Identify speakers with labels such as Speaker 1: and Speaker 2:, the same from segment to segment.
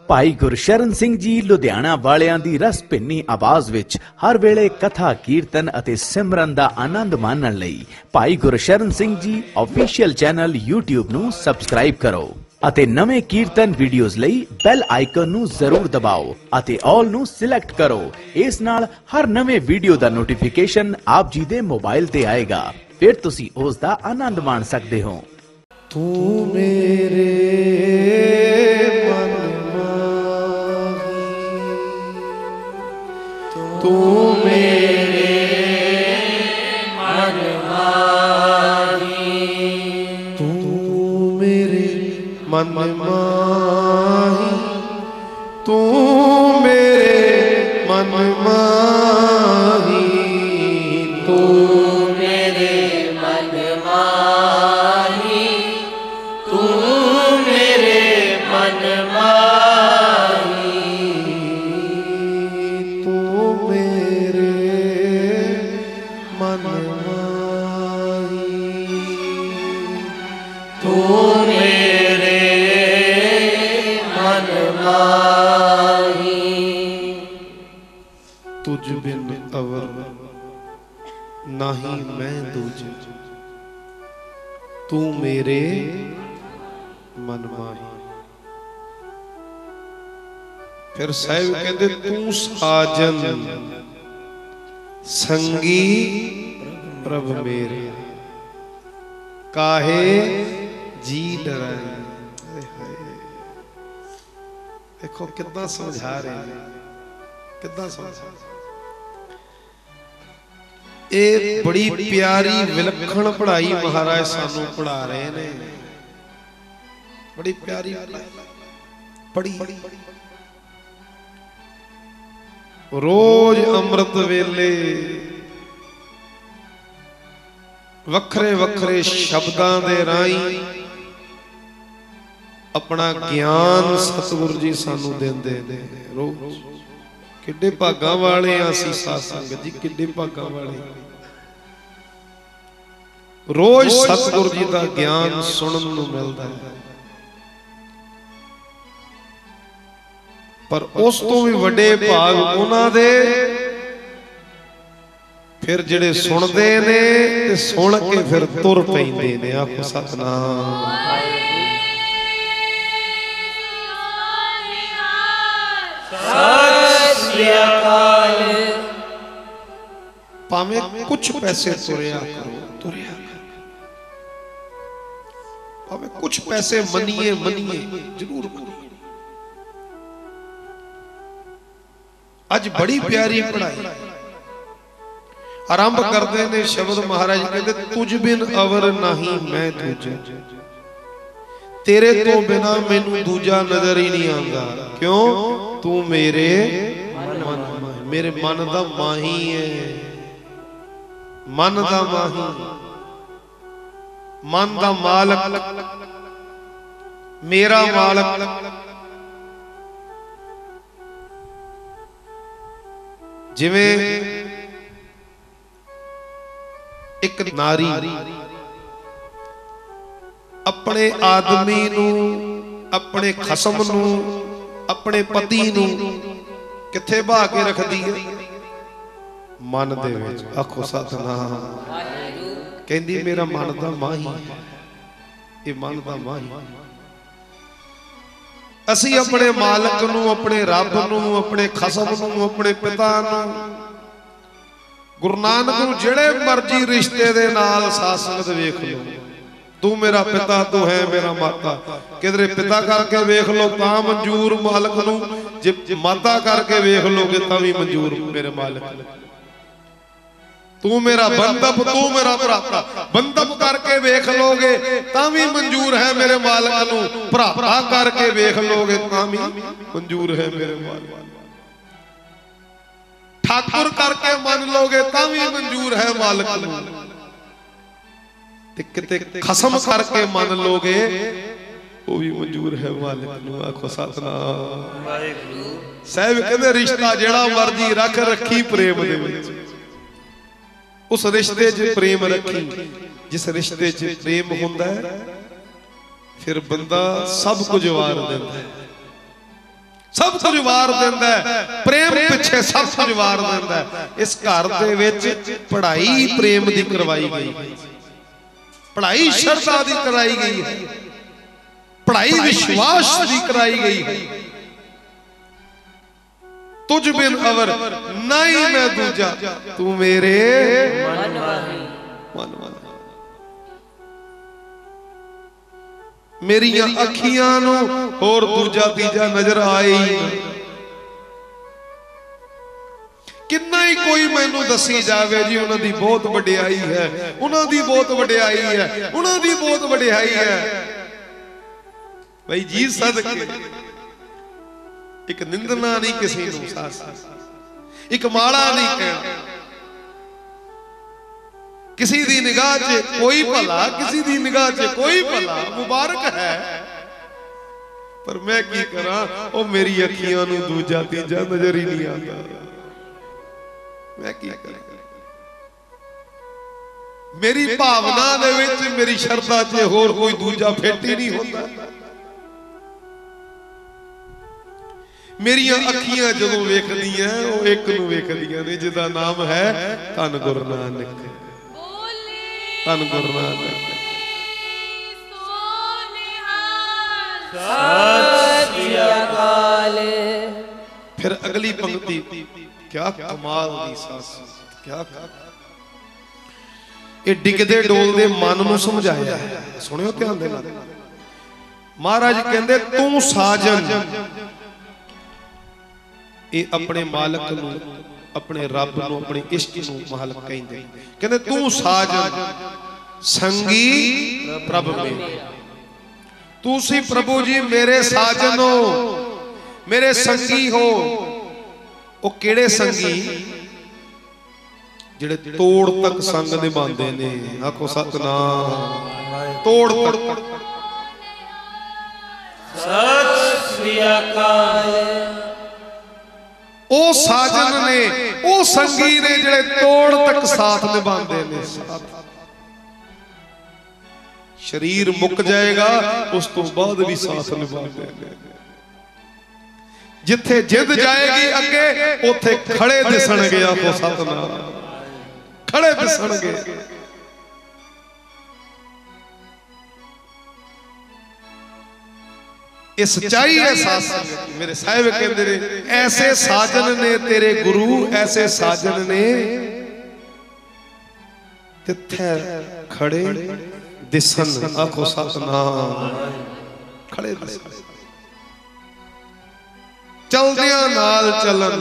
Speaker 1: भाई गुरशरण सिंह जी लुधियाना वालियां दी रस भिन्नी आवाज विच हर वेले कथा कीर्तन अते सिमरन दा आनंद मानण लई भाई Gursharan Singh ji official channel YouTube नू सबसक्राइब करो अते नवे कीर्तन वीडियोस लई बेल आइकन नू जरूर दबाओ अते ऑल नू सिलेक्ट करो। इस नाल हर नवे वीडियो दा नोटिफिकेशन आप जी दे मोबाइल ते आएगा, फिर तुसी उस दा आनंद मान सकते हो।
Speaker 2: तू मेरे मन माही, तू मेरे मन माही, तू मेरे मन माही, तू मेरे मन माही, तू मेरे मन माही, तू मेरे मन माही, तू मेरे मन माही, तू मेरे मन माही। तुझ बिन अवर नाही मैं दूजे, तू मेरे मन माही। फिर साहिब कहते तू साजन संगी प्रभ मेरे, काहे जी डराए। देखो कितना समझा रहे हैं, कितना समझा। ये बड़ी प्यारी विलक्षण पढ़ाई महाराज सानू पढ़ा रहे ने, बड़ी प्यारी पढ़ी। रोज अमृत वेले वखरे वखरे शब्दां दे राही अपना ज्ञान सतगुरु जी सानू देंदे ने। रोज किड्डे भागां वाले असीं साध संगत जी, किड्डे भागां वाले। रोज सतगुरु जी दा ज्ञान सुनन नूं मिलदा है, पर उस तो भी वड्डे भाग उन्हां दे फिर जिहड़े सुनदे ने ते सुन के फिर तुर पैंदे ने। आखो सतनाम। भावें कुछ पैसे तुरिया करो, तुरिया करो, भावें कुछ पैसे मनिए मनिए जरूर करो। आज बड़ी प्यारी पढ़ाई आरंभ करते ने शब्द महाराज कहते तुझ बिन अवर नहीं मैं दूजा, तेरे तो बिना मैनू दूजा नजर ही नहीं आंदा। क्यों? तू मेरे मन, मेरे मन दा माही है, मन दा माही, मन दा मालक, मेरा मालक। जिवें एक नारी अपने आदमी नू, अपने खसम नू, अपने पति नू किथे बहा के रखदी है? मन दे विच। आखो सतनाम। कहंदी मेरा मन दा माही, ये मन दा माही। असी अपने मालक नू, अपने रब नू, अपने खसम नू, अपने पिता नू, गुरु नानक नू जिहड़े मर्जी रिश्ते दे नाल साथ संगत वेख लो। तू मेरा पिता, तू है मेरा माता, किधरे पिता करके वेख लो तां मंजूर मालक नू, जे माता करके वेख लोगे तां भी मंजूर मेरे मालक। तू मेरा बंधप, तू मेरा भराता, बंधप करके वेख लोगे तां भी मंजूर है मेरे मालक नू, भराता करके वेख लोगे तां भी मंजूर है मेरे मालक। ठाकुर करके मान लोगे तां भी मंजूर है मालक नू, ते किते खसम करके मान लोगे वो भी मंजूर है मालिक नू। आखो सतनाम वाहिगुरू। साहिब कहंदे रिश्ता जेड़ा मर्जी रख रखी प्रेम दे विच, उस रिश्ते च प्रेम रखी। जिस रिश्ते च प्रेम हुंदा है फिर बंदा सब कुछ वार देंदा है। सब कुछ वार देंदा है, प्रेम पिछे सब कुछ वार देंदा है। इस घर दे विच पढ़ाई प्रेम दी करवाई गई, पढ़ाई श्रद्धा दी कराई गई है, पढ़ाई विश्वास दी कराई गई है। तुझ बिन अवर नहीं मैं दूजा, तू मेरे मन मेरिया अखियां नू होर दूजा तीजा नजर आए ही। किन्ना ही कोई मैनू दसी जावे जी उन्हां दी बहुत वडियाई है, उन्हां दी बहुत वडियाई है, उन्हां दी बहुत वडियाई है। भाई जी सदके एक निंदना नहीं किसी नू, एक माड़ा नहीं कहना। किसी दी निगाह च कोई भला, किसी दी निगाह च कोई भला, मुबारक है। पर मैं की करा, ओ मेरी अखियां नू दूजा तीजा नजर ही नहीं आता। मैं की करा, मेरी भावना दे विच मेरी शरधा च होर कोई दूजा फिट ही नहीं होता। मेरिया अखियां जदों वेखदियां ओ एक नू वेखदियां ने, जिहदा नाम है धन गुरु नानक। धन गुरु नानक। सत श्री अकाल। फिर अगली पंक्ति क्या कमाल दी सास, क्या ये डिगदे डोलदे मन नू समझाया है। सुनियो ध्यान दे नाल। महाराज कहंदे तू साजन, ये अपने मालक नू, अपने रब नू, अपने इष्ट नू मालक कहंदे। कहंदे तू साजन संगी प्रभ मेरे, तू सी प्रभु जी मेरे साजन हो, मेरे संगी हो। वो केड़े संगी? जिहड़े तोड़ तक संग निभांदे ने। आखो सतनाम। तोड़ तक। सत श्री अकाल। ओ साजन ने, ओ संगी ने जिहड़े तोड़ तक साथ निभांदे ने। शरीर मुक जाएगा उस तो बाद भी साथ निभाते हैं। जिथे जिद जाएगी अगे उथे खड़े दिसणगे। आखो सतनाम। खड़े दिसणगे। ये सच्चाई है साथ संगत। मेरे साहिब कहते ने ऐसे साजन ने तेरे गुरु, ऐसे साजन ने तिथे खड़े दिसन। आखो सतनाम। खड़े दिसन। चलदियां नाल चलन,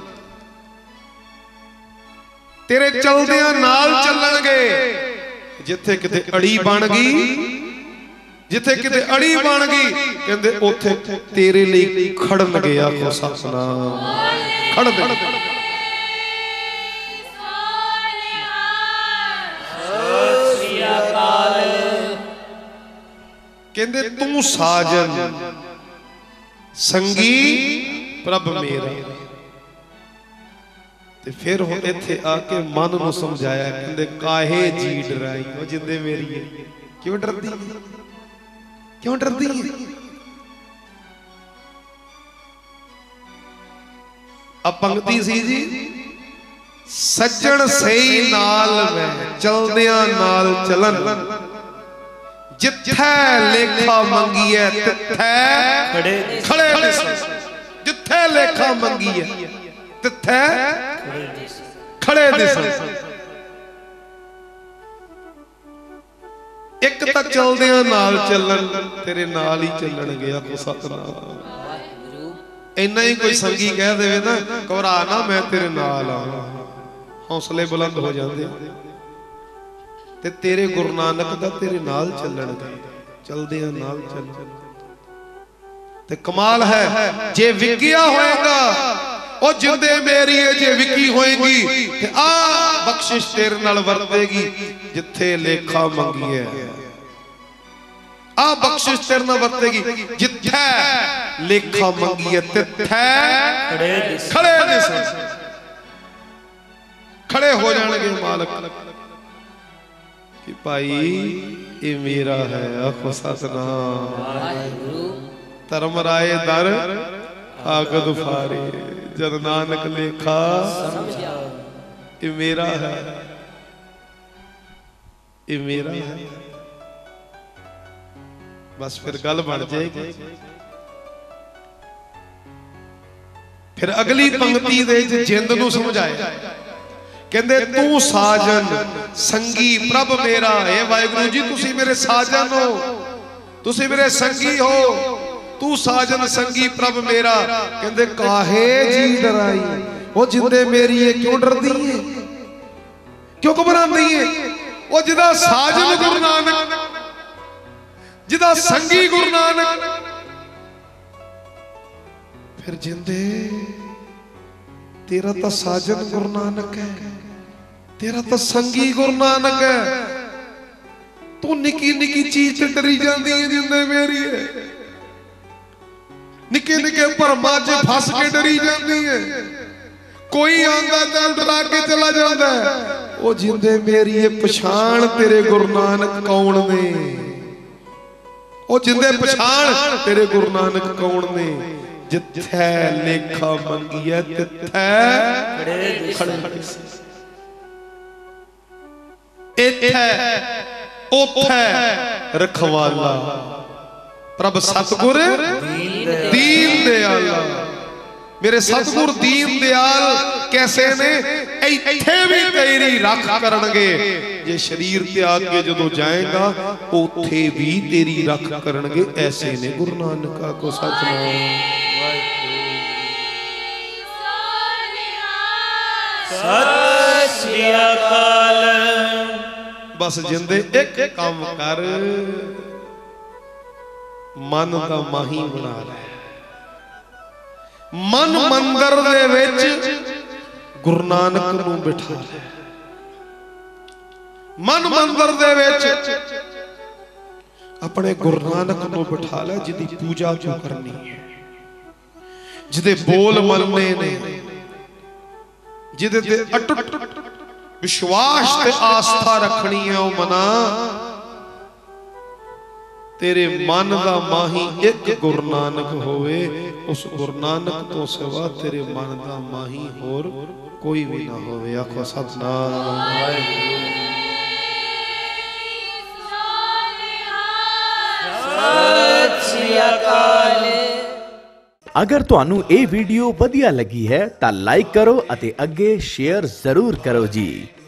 Speaker 2: तेरे चलदियां नाल चलणगे। जिथे किते अड़ी बन गई, जिथे किते अड़ी बन गई कहंदे उथे तेरे लिए खड़नगे। आखो सतनाम। खड़दे। कहंदे तू साजन संगी प्रभ मेरा। ते फिर हुण इत्थे आके मन नूं समझाया। कहंदे काहे जी डराई ओ जिंदे मेरी है। क्यों डरदी है? क्यों डरदी है? अब पंक्ति सी जी, सज्जण सही नाल मैं चलदियां नाल चलन, जिथे लेखा मंगीए तिथे खड़े दिसन। जिथे लेखा मंगीए तिथे खड़े दिसन। एक तक चलदियां नाल चलन, तेरे नाल ही चलणगे। आखो सतनाम। इन्ना ही कोई संगी कह देवे ना, घबरा ना मैं तेरे नाल आ, हौसले बुलंद हो जाते। ते तेरे गुरु नानक दा तेरे नाल चलणगे। चलदियां नाल चल। ते कमाल है जे विकिया होएगा ओ जिंदे मेरी है, जे विकी होएगी ते आ बख्शिश तेरे नाल वरतेगी। जिथे लेखा मंगी है आ बख्शिश तेरे नाल वरतेगी। जिथे लेखा मंगी है तिथे खड़े दिसन। खड़े हो जाएंगे मालक कि भाई ये मेरा है। आखो सतनाम। धर्म राय दर कागद फारे जन नानक लेखा ये मेरा है, ये मेरा है। बस फिर गल बन जाएगी। फिर अगली पंक्ति दे जिंद नूं समझाया, कहंदे तू साजन संगी प्रभ मेरा। हे वाहिगुरू जी तुसी मेरे साजन हो, तुसी मेरे संगी हो, तू साजन संगी प्रभ मेरा। कहंदे काहे जी डराई, वो जिंदे मेरी है क्यों डरदी है, क्यों घबरांदी है। वो जिदा साजन गुरु नानक, जिदा संगी गुरु नानक, फिर जिंदे तेरा तो साजन गुरु नानक है, तेरा तो संगी गुरु नानक है। तू निकी निकी चीज से डरी जाती है जिंदे मेरी है, निके निके भरमा च फस के डरी जाती है। कोई आंदा तो डरा के चला जाता है। वो जिंदे मेरी है पछाण तेरे गुरु नानक कौन ने, वो जिंदे पछाण तेरे गुरु नानक कौन ने। जिथे लेखा मंगिया तिथे खड़े, इथे उथे रखवाला। प्रभ सतगुर दीन दयाला, मेरे सतगुर दीन दयाल कैसे ने, इत्थे भी तेरी रख करनगे। जे शरीर त्याग के जदों जाएगा उथे भी तेरी रख करनगे। ऐसे ने गुरु नानक को सतनाम।
Speaker 3: सत श्री अकाल।
Speaker 2: बस जिंदे एक काम कर, मन दा माही बना ले। मन मंदिर दे विच गुरु नानक नूं बिठा ले। मन मंदिर दे विच अपने गुरु नानक नूं बिठा ले, जिदी पूजा क्यों करनी है, जिदे बोल मनने ने, जिदे ते अटुट विश्वास ते आस्था रखनी है। ओ मना तेरे मन दा माही एक गुरु नानक होवे, उस गुरु नानक तो सिवा तेरे मन दा माही होर कोई भी ना होवे। आखो सतनाम।
Speaker 3: सत श्री अकाल।
Speaker 1: अगर तुहानू ये वीडियो वधिया लगी है तां लाइक करो अते अगे शेयर जरूर करो जी।